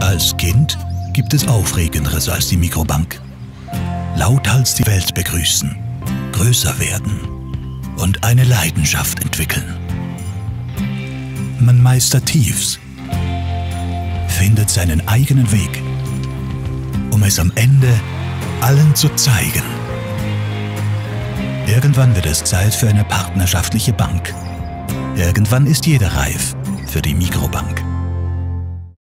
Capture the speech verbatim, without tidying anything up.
Als Kind gibt es Aufregenderes als die Mikrobank. Lauthals die Welt begrüßen, größer werden und eine Leidenschaft entwickeln. Man meistert Tiefs, findet seinen eigenen Weg, um es am Ende allen zu zeigen. Irgendwann wird es Zeit für eine partnerschaftliche Bank. Irgendwann ist jeder reif für die Mikrobank.